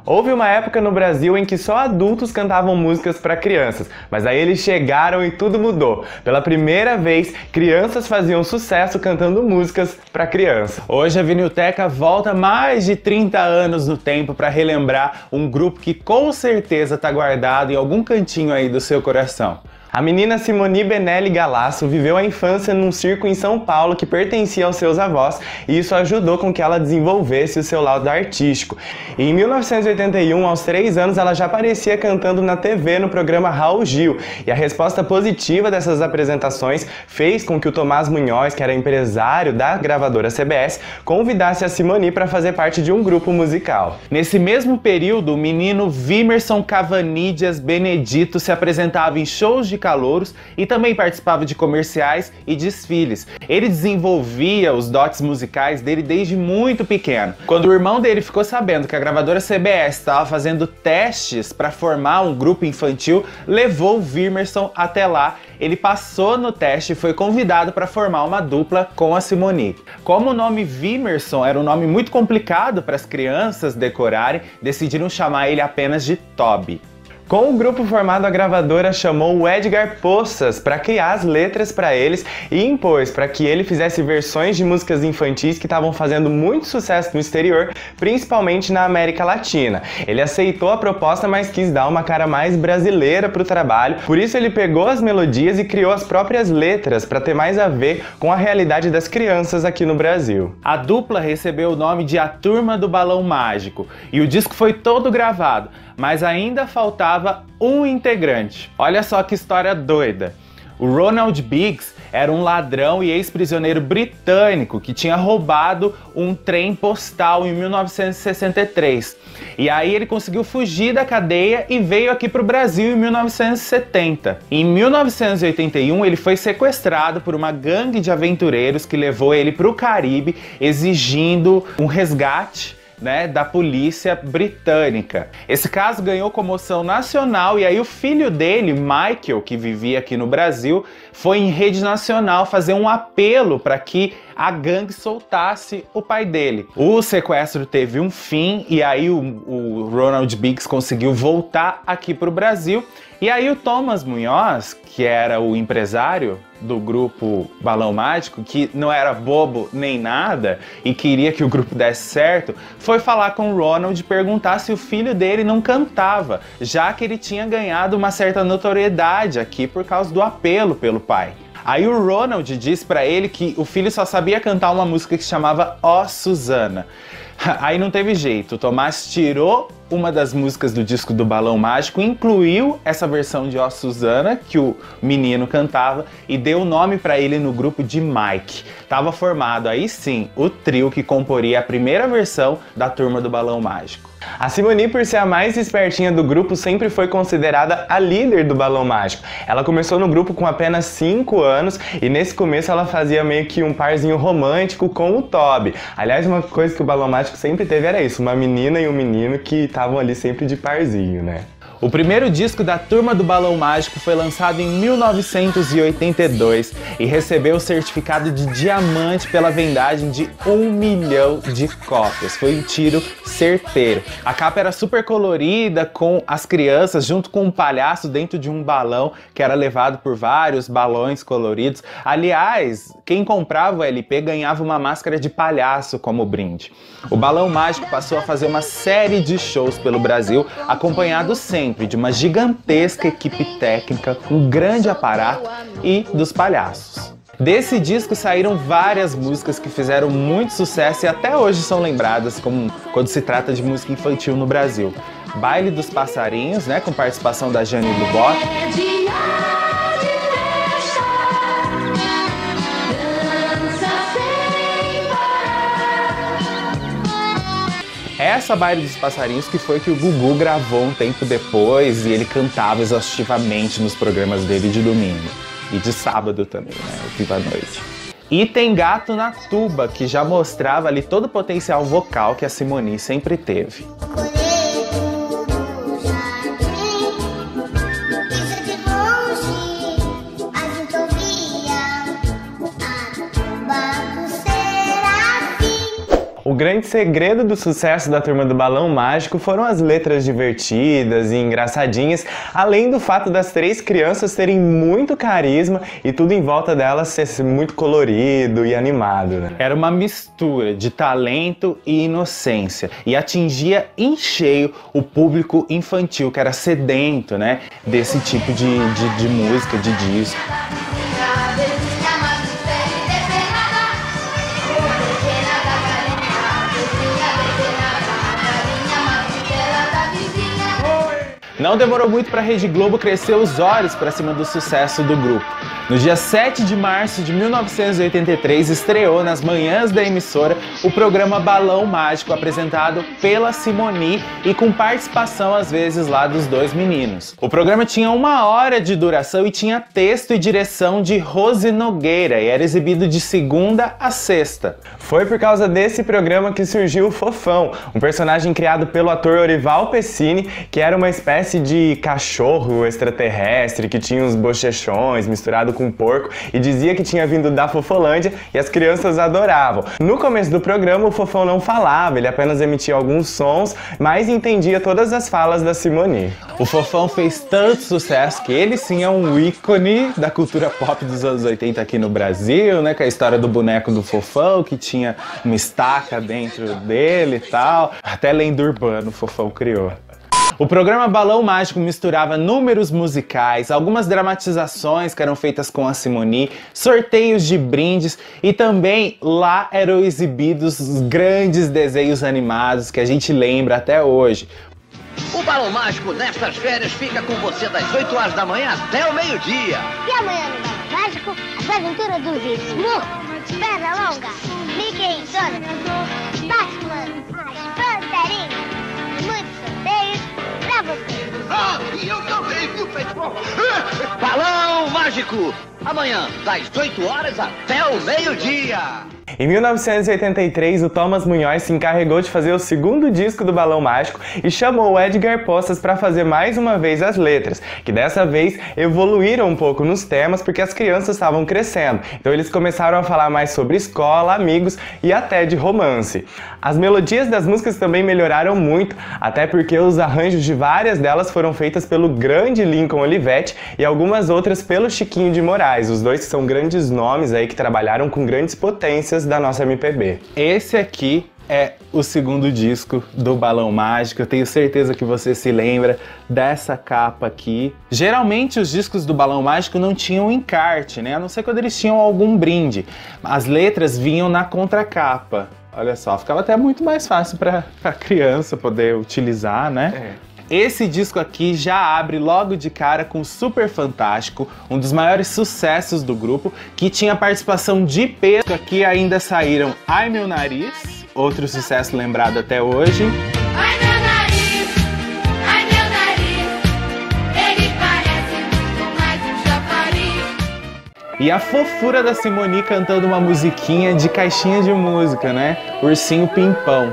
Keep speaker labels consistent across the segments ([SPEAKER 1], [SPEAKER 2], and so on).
[SPEAKER 1] Houve uma época no Brasil em que só adultos cantavam músicas para crianças, mas aí eles chegaram e tudo mudou. Pela primeira vez, crianças faziam sucesso cantando músicas para criança.
[SPEAKER 2] Hoje a Vinilteca volta mais de 30 anos no tempo para relembrar um grupo que com certeza está guardado em algum cantinho aí do seu coração.
[SPEAKER 1] A menina Simoni Benelli Galasso viveu a infância num circo em São Paulo que pertencia aos seus avós, e isso ajudou com que ela desenvolvesse o seu lado artístico. E em 1981, aos 3 anos, ela já aparecia cantando na TV no programa Raul Gil, e a resposta positiva dessas apresentações fez com que o Tomás Munhoz, que era empresário da gravadora CBS, convidasse a Simoni para fazer parte de um grupo musical.
[SPEAKER 2] Nesse mesmo período, o menino Vimerson Cavanidias Benedito se apresentava em shows de calouros e também participava de comerciais e desfiles. Ele desenvolvia os dotes musicais dele desde muito pequeno. Quando o irmão dele ficou sabendo que a gravadora CBS estava fazendo testes para formar um grupo infantil, levou o Vimerson até lá. Ele passou no teste e foi convidado para formar uma dupla com a Simoni. Como o nome Vimerson era um nome muito complicado para as crianças decorarem, decidiram chamar ele apenas de Toby.
[SPEAKER 1] Com o grupo formado, a gravadora chamou o Edgar Poças para criar as letras para eles e impôs para que ele fizesse versões de músicas infantis que estavam fazendo muito sucesso no exterior, principalmente na América Latina. Ele aceitou a proposta, mas quis dar uma cara mais brasileira para o trabalho, por isso ele pegou as melodias e criou as próprias letras para ter mais a ver com a realidade das crianças aqui no Brasil.
[SPEAKER 2] A dupla recebeu o nome de A Turma do Balão Mágico e o disco foi todo gravado, mas ainda faltava um integrante. Olha só que história doida. O Ronald Biggs era um ladrão e ex-prisioneiro britânico que tinha roubado um trem postal em 1963. E aí ele conseguiu fugir da cadeia e veio aqui para o Brasil em 1970. Em 1981 ele foi sequestrado por uma gangue de aventureiros que levou ele para o Caribe exigindo um resgate, da polícia britânica. Esse caso ganhou comoção nacional e aí o filho dele, Michael, que vivia aqui no Brasil, foi em rede nacional fazer um apelo para que a gangue soltasse o pai dele. O sequestro teve um fim e aí o Ronald Biggs conseguiu voltar aqui para o Brasil. E aí o Tomás Munhoz, que era o empresário do grupo Balão Mágico, que não era bobo nem nada e queria que o grupo desse certo, foi falar com o Ronald e perguntar se o filho dele não cantava, já que ele tinha ganhado uma certa notoriedade aqui por causa do apelo pelo pai. Aí o Ronald disse pra ele que o filho só sabia cantar uma música que se chamava Ó Susana. Aí não teve jeito, o Tomás tirou uma das músicas do disco do Balão Mágico, incluiu essa versão de Ó Susana, que o menino cantava, e deu o nome para ele no grupo de Mike. Tava formado aí sim o trio que comporia a primeira versão da Turma do Balão Mágico.
[SPEAKER 1] A Simoni, por ser a mais espertinha do grupo, sempre foi considerada a líder do Balão Mágico. Ela começou no grupo com apenas 5 anos e nesse começo ela fazia meio que um parzinho romântico com o Toby. Aliás, uma coisa que o Balão Mágico sempre teve era isso, uma menina e um menino que estavam ali sempre de parzinho, né?
[SPEAKER 2] O primeiro disco da Turma do Balão Mágico foi lançado em 1982 e recebeu o certificado de diamante pela vendagem de 1 milhão de cópias. Foi um tiro certeiro. A capa era super colorida, com as crianças junto com um palhaço dentro de um balão que era levado por vários balões coloridos. Aliás, quem comprava o LP ganhava uma máscara de palhaço como brinde. O Balão Mágico passou a fazer uma série de shows pelo Brasil, acompanhado sempre de uma gigantesca equipe técnica, um grande aparato e dos palhaços. Desse disco saíram várias músicas que fizeram muito sucesso e até hoje são lembradas como quando se trata de música infantil no Brasil. Baile dos Passarinhos, com participação da Jane Lubot. Essa Baile dos Passarinhos que foi que o Gugu gravou um tempo depois e ele cantava exaustivamente nos programas dele de domingo. E de sábado também, o Viva a Noite. E tem Gato na Tuba, que já mostrava ali todo o potencial vocal que a Simoni sempre teve.
[SPEAKER 1] O grande segredo do sucesso da Turma do Balão Mágico foram as letras divertidas e engraçadinhas, além do fato das 3 crianças terem muito carisma e tudo em volta delas ser muito colorido e animado, né?
[SPEAKER 2] Era uma mistura de talento e inocência e atingia em cheio o público infantil, que era sedento, né, desse tipo de música, de disco. Não demorou muito para a Rede Globo crescer os olhos para cima do sucesso do grupo. No dia 7 de março de 1983, estreou nas manhãs da emissora o programa Balão Mágico, apresentado pela Simone e com participação às vezes lá dos 2 meninos. O programa tinha 1 hora de duração e tinha texto e direção de Rose Nogueira e era exibido de segunda a sexta.
[SPEAKER 1] Foi por causa desse programa que surgiu o Fofão, um personagem criado pelo ator Orival Pessini, que era uma espécie de cachorro extraterrestre que tinha uns bochechões misturado com porco e dizia que tinha vindo da Fofolândia e as crianças adoravam. No começo do programa o Fofão não falava, ele apenas emitia alguns sons, mas entendia todas as falas da Simone.
[SPEAKER 2] O Fofão fez tanto sucesso que ele sim é um ícone da cultura pop dos anos 80 aqui no Brasil, né, com a história do boneco do Fofão, que tinha uma estaca dentro dele e tal. Até lenda urbana o Fofão criou. O programa Balão Mágico misturava números musicais, algumas dramatizações que eram feitas com a Simone, sorteios de brindes e também lá eram exibidos os grandes desenhos animados que a gente lembra até hoje.
[SPEAKER 3] O Balão Mágico nestas férias fica com você das 8 horas da manhã até o meio-dia.
[SPEAKER 4] E amanhã no Balão Mágico, as aventuras do Smurf, Pernalonga, Mickey e Donald, Batman, as Panterinhas, muitos sorteios pra você.
[SPEAKER 3] Ah, e eu também, viu, pessoal? Balão Mágico, amanhã das 8 horas até o meio-dia.
[SPEAKER 1] Em 1983, o Thomas Munhoz se encarregou de fazer o segundo disco do Balão Mágico e chamou o Edgar Postas para fazer mais uma vez as letras, que dessa vez evoluíram um pouco nos temas porque as crianças estavam crescendo. Então eles começaram a falar mais sobre escola, amigos e até de romance. As melodias das músicas também melhoraram muito, até porque os arranjos de várias delas foram feitas pelo grande Lincoln Olivetti e algumas outras pelo Chiquinho de Moraes, os dois que são grandes nomes aí que trabalharam com grandes potências da nossa MPB.
[SPEAKER 2] Esse aqui é o segundo disco do Balão Mágico, eu tenho certeza que você se lembra dessa capa aqui. Geralmente os discos do Balão Mágico não tinham encarte, né? A não ser quando eles tinham algum brinde. As letras vinham na contracapa. Olha só, ficava até muito mais fácil para a criança poder utilizar, né? Esse disco aqui já abre logo de cara com Super Fantástico, um dos maiores sucessos do grupo, que tinha participação de peso. Aqui ainda saíram Ai Meu Nariz, outro sucesso lembrado até hoje.
[SPEAKER 5] Ai meu nariz, ele parece muito mais um chafariz.
[SPEAKER 2] E a fofura da Simone cantando uma musiquinha de caixinha de música, né? Ursinho Pimpão.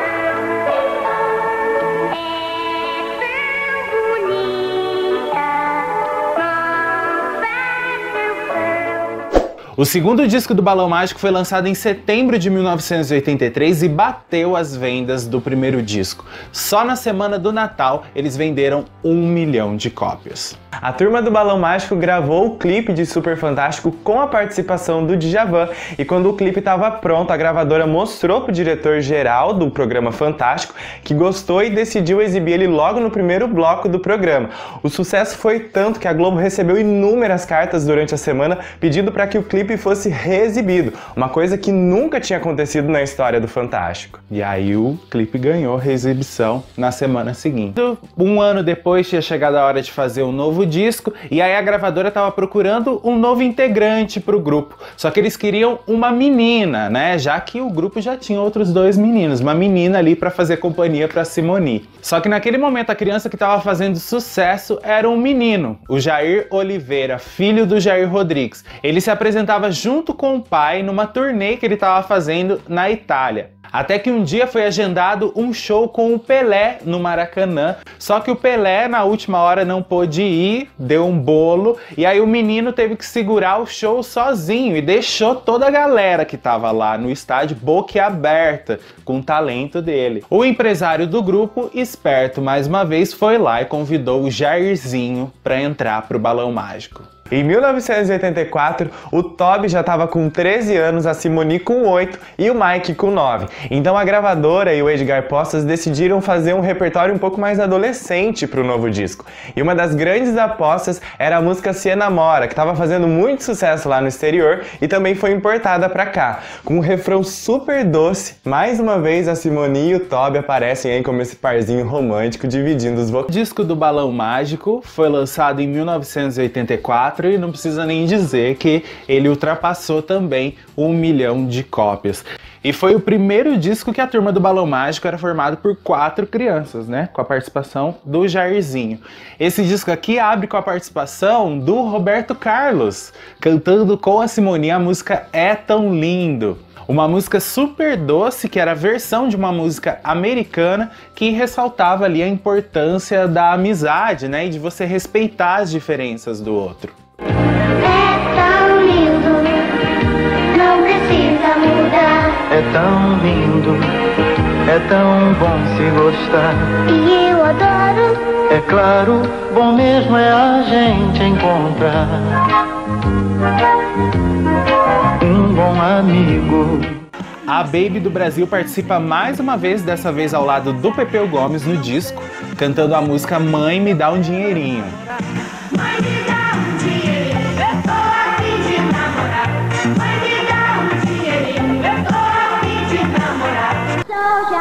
[SPEAKER 2] O segundo disco do Balão Mágico foi lançado em setembro de 1983 e bateu as vendas do primeiro disco. Só na semana do Natal eles venderam 1 milhão de cópias.
[SPEAKER 1] A Turma do Balão Mágico gravou o clipe de Super Fantástico com a participação do Djavan e quando o clipe estava pronto, a gravadora mostrou para o diretor-geral do programa Fantástico que gostou e decidiu exibir ele logo no primeiro bloco do programa. O sucesso foi tanto que a Globo recebeu inúmeras cartas durante a semana pedindo para que o clipe fosse reexibido, uma coisa que nunca tinha acontecido na história do Fantástico.
[SPEAKER 2] E aí o clipe ganhou reexibição na semana seguinte. 1 ano depois tinha chegado a hora de fazer um novo disco e aí a gravadora estava procurando um novo integrante para o grupo. Só que eles queriam uma menina, né? Já que o grupo já tinha outros 2 meninos, uma menina ali para fazer companhia para Simone. Só que naquele momento a criança que estava fazendo sucesso era um menino, o Jair Oliveira, filho do Jair Rodrigues. Ele se apresentava junto com o pai numa turnê que ele estava fazendo na Itália. Até que um dia foi agendado um show com o Pelé no Maracanã, só que o Pelé na última hora não pôde ir, deu um bolo, e aí o menino teve que segurar o show sozinho e deixou toda a galera que tava lá no estádio boquiaberta com o talento dele. O empresário do grupo, esperto mais uma vez, foi lá e convidou o Jairzinho para entrar pro Balão Mágico.
[SPEAKER 1] Em 1984, o Toby já estava com 13 anos, a Simone com 8 e o Mike com 9. Então a gravadora e o Edgar Postas decidiram fazer um repertório um pouco mais adolescente para o novo disco. E uma das grandes apostas era a música Se Enamora, que estava fazendo muito sucesso lá no exterior e também foi importada para cá. Com um refrão super doce, mais uma vez a Simone e o Toby aparecem aí como esse parzinho romântico dividindo os vocais.
[SPEAKER 2] O disco do Balão Mágico foi lançado em 1984 e não precisa nem dizer que ele ultrapassou também 1 milhão de cópias. E foi o primeiro disco que a Turma do Balão Mágico era formado por 4 crianças, né? Com a participação do Jairzinho. Esse disco aqui abre com a participação do Roberto Carlos, cantando com a Simone a música É Tão Lindo. Uma música super doce, que era a versão de uma música americana que ressaltava ali a importância da amizade, né? E de você respeitar as diferenças do outro.
[SPEAKER 4] É tão lindo, não precisa mudar.
[SPEAKER 6] É tão lindo, é tão bom se gostar.
[SPEAKER 4] E eu adoro.
[SPEAKER 6] É claro, bom mesmo é a gente encontrar um bom amigo.
[SPEAKER 2] A Baby do Brasil participa mais uma vez, dessa vez ao lado do Pepeu Gomes no disco, cantando a música Mãe Me Dá um Dinheirinho.
[SPEAKER 5] Mãe, me dá um dinheirinho, eu tô a fim de namorar. Mãe, me dá um dinheirinho, eu tô a fim de namorar.
[SPEAKER 4] Sou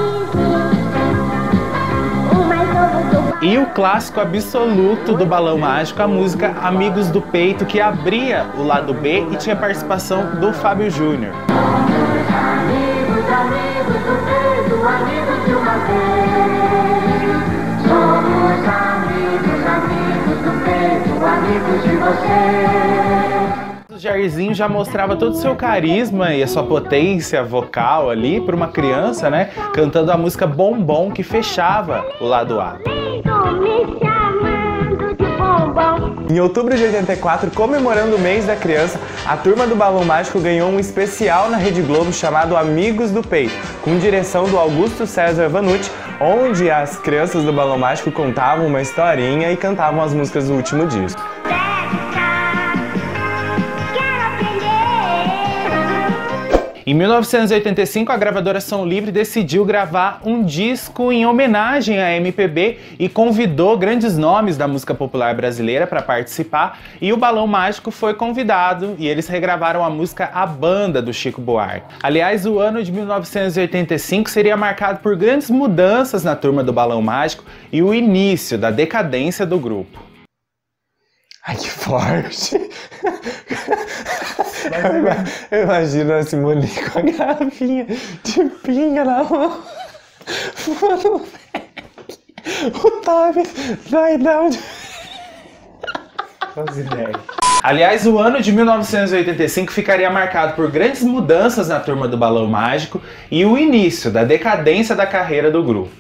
[SPEAKER 4] Jairzinho, o mais novo do bairro.
[SPEAKER 2] E o clássico absoluto do Balão Mágico, a música Amigos do Peito, que abria o lado B e tinha participação do Fábio Júnior.
[SPEAKER 4] Amigos, amigos do peito, amigos de uma vez. Somos amigos, amigos do peito, amigos de você.
[SPEAKER 2] O Jairzinho já mostrava todo o seu carisma e a sua potência vocal ali para uma criança, né? Cantando a música Bombom, que fechava o lado A.
[SPEAKER 4] Me chamando de bombom.
[SPEAKER 1] Em outubro de 84, comemorando o mês da criança, a Turma do Balão Mágico ganhou um especial na Rede Globo chamado Amigos do Peito, com direção do Augusto César Vanucci, onde as crianças do Balão Mágico contavam uma historinha e cantavam as músicas do último disco.
[SPEAKER 2] Em 1985, a gravadora Som Livre decidiu gravar um disco em homenagem à MPB e convidou grandes nomes da música popular brasileira para participar, e o Balão Mágico foi convidado e eles regravaram a música A Banda, do Chico Buarque. Aliás, o ano de 1985 seria marcado por grandes mudanças na Turma do Balão Mágico e o início da decadência do grupo.
[SPEAKER 1] Ai, que forte! Eu imagino a Simone com a garrafinha de pinga na mão. Mano, o Toby vai dar um...
[SPEAKER 2] Faz ideia. Aliás, o ano de 1985 ficaria marcado por grandes mudanças na Turma do Balão Mágico e o início da decadência da carreira do grupo.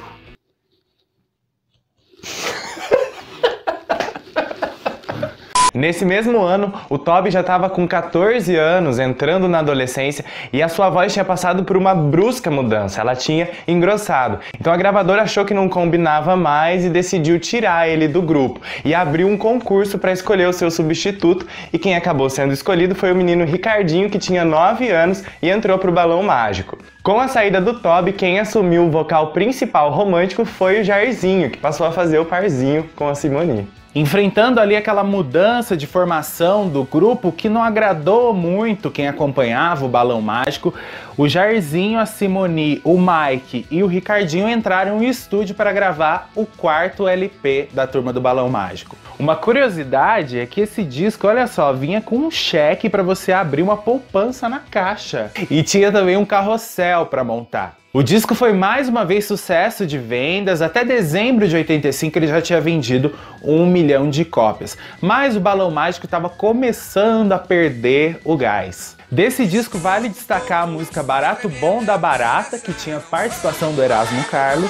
[SPEAKER 1] Nesse mesmo ano, o Toby já estava com 14 anos, entrando na adolescência, e a sua voz tinha passado por uma brusca mudança, ela tinha engrossado. Então a gravadora achou que não combinava mais e decidiu tirar ele do grupo, e abriu um concurso para escolher o seu substituto, e quem acabou sendo escolhido foi o menino Ricardinho, que tinha 9 anos e entrou para o Balão Mágico. Com a saída do Toby, quem assumiu o vocal principal romântico foi o Jairzinho, que passou a fazer o parzinho com a Simone.
[SPEAKER 2] Enfrentando ali aquela mudança de formação do grupo que não agradou muito quem acompanhava o Balão Mágico, o Jairzinho, a Simone, o Mike e o Ricardinho entraram no estúdio para gravar o 4º LP da Turma do Balão Mágico. Uma curiosidade é que esse disco, olha só, vinha com um cheque para você abrir uma poupança na caixa. E tinha também um carrossel para montar. O disco foi mais uma vez sucesso de vendas, até dezembro de 85 ele já tinha vendido 1 milhão de cópias. Mas o Balão Mágico estava começando a perder o gás. Desse disco vale destacar a música Barato Bom da Barata, que tinha participação do Erasmo Carlos.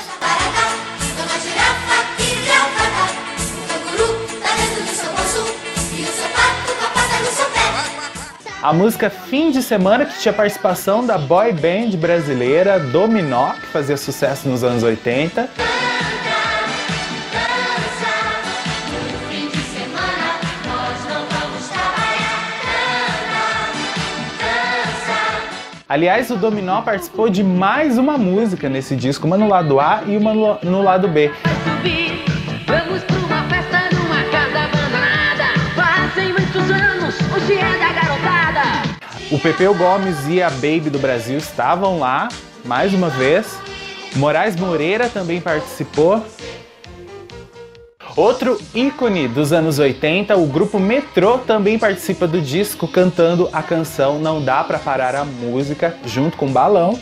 [SPEAKER 2] A música Fim de Semana, que tinha participação da boy band brasileira Dominó, que fazia sucesso nos anos 80. Aliás, o Dominó participou de mais uma música nesse disco, uma no lado A e uma no lado B.
[SPEAKER 5] Vamos pra uma festa numa casa abandonada. Fazem muitos anos, hoje é da garotada.
[SPEAKER 2] O Pepeu Gomes e a Baby do Brasil estavam lá, mais uma vez. Moraes Moreira também participou. Outro ícone dos anos 80, o grupo Metrô também participa do disco cantando a canção Não Dá Pra Parar a Música, junto com Balão.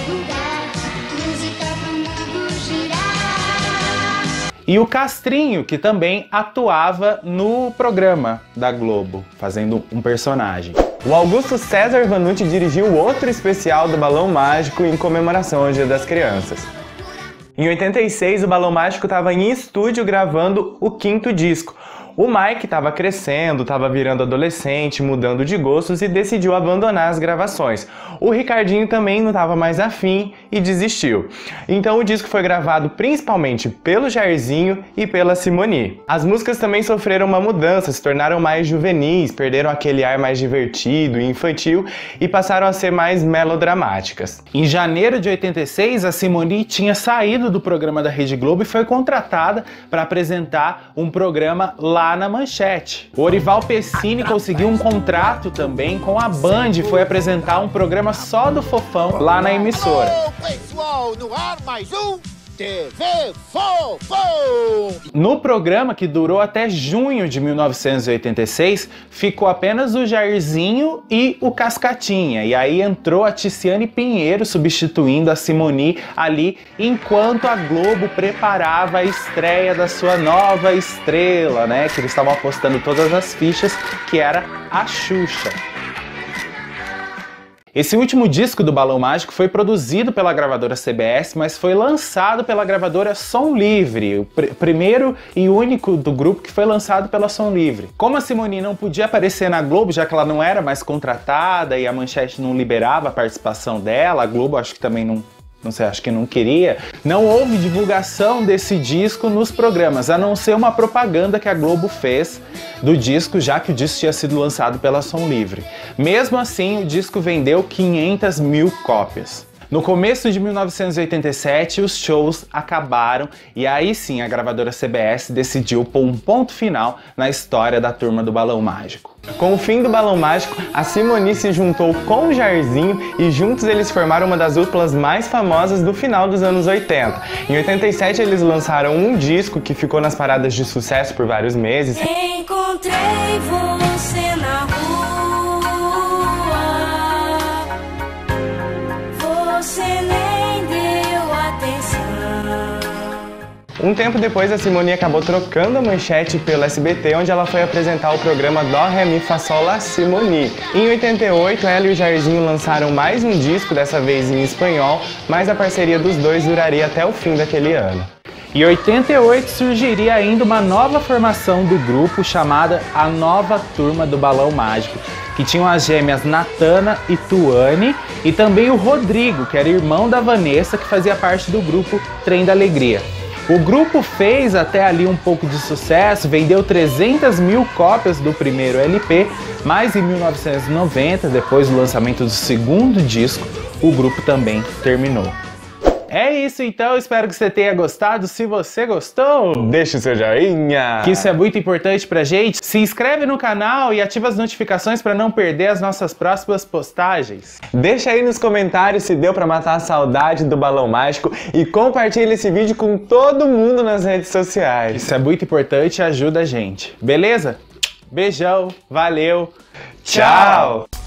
[SPEAKER 2] E o Castrinho, que também atuava no programa da Globo, fazendo um personagem.
[SPEAKER 1] O Augusto César Vanucci dirigiu outro especial do Balão Mágico em comemoração ao Dia das Crianças. Em 86, o Balão Mágico estava em estúdio gravando o 5º disco. O Mike estava crescendo, estava virando adolescente, mudando de gostos e decidiu abandonar as gravações. O Ricardinho também não estava mais afim e desistiu. Então o disco foi gravado principalmente pelo Jairzinho e pela Simone. As músicas também sofreram uma mudança, se tornaram mais juvenis, perderam aquele ar mais divertido e infantil e passaram a ser mais melodramáticas.
[SPEAKER 2] Em janeiro de 86, a Simone tinha saído do programa da Rede Globo e foi contratada para apresentar um programa lá na Manchete. O Orival Pessini conseguiu um contrato também com a Band e foi apresentar um programa só do Fofão lá na emissora.
[SPEAKER 7] Alô, pessoal, no ar mais um TV Fofão!
[SPEAKER 2] No programa, que durou até junho de 1986, ficou apenas o Jairzinho e o Cascatinha. E aí entrou a Ticiane Pinheiro substituindo a Simone ali, enquanto a Globo preparava a estreia da sua nova estrela, né? Que eles estavam apostando todas as fichas, que era a Xuxa. Esse último disco do Balão Mágico foi produzido pela gravadora CBS, mas foi lançado pela gravadora Som Livre, o primeiro e único do grupo que foi lançado pela Som Livre. Como a Simone não podia aparecer na Globo, já que ela não era mais contratada e a Manchete não liberava a participação dela, a Globo acho que também não sei, acho que não queria, não houve divulgação desse disco nos programas, a não ser uma propaganda que a Globo fez do disco, já que o disco tinha sido lançado pela Som Livre. Mesmo assim, o disco vendeu 500 mil cópias. No começo de 1987, os shows acabaram e aí sim a gravadora CBS decidiu pôr um ponto final na história da turma do Balão Mágico.
[SPEAKER 1] Com o fim do Balão Mágico, a Simone se juntou com o Jairzinho e juntos eles formaram uma das duplas mais famosas do final dos anos 80. Em 87 eles lançaram um disco que ficou nas paradas de sucesso por vários meses.
[SPEAKER 5] Encontrei você na rua, você nem deu atenção.
[SPEAKER 1] Um tempo depois, a Simone acabou trocando a Manchete pelo SBT, onde ela foi apresentar o programa Dó, Ré, Mi, Fá, Sol, Lá, Simone. Em 88, ela e o Jairzinho lançaram mais um disco, dessa vez em espanhol, mas a parceria dos dois duraria até o fim daquele ano.
[SPEAKER 2] Em 88 surgiria ainda uma nova formação do grupo chamada A Nova Turma do Balão Mágico, que tinham as gêmeas Natana e Tuane e também o Rodrigo, que era irmão da Vanessa, que fazia parte do grupo Trem da Alegria. O grupo fez até ali um pouco de sucesso, vendeu 300 mil cópias do primeiro LP, mas em 1990, depois do lançamento do segundo disco, o grupo também terminou. É isso então, espero que você tenha gostado. Se você gostou,
[SPEAKER 1] deixa o seu joinha,
[SPEAKER 2] que isso é muito importante pra gente. Se inscreve no canal e ativa as notificações para não perder as nossas próximas postagens.
[SPEAKER 1] Deixa aí nos comentários se deu pra matar a saudade do Balão Mágico e compartilha esse vídeo com todo mundo nas redes sociais.
[SPEAKER 2] Isso é muito importante e ajuda a gente. Beleza? Beijão, valeu,
[SPEAKER 1] tchau!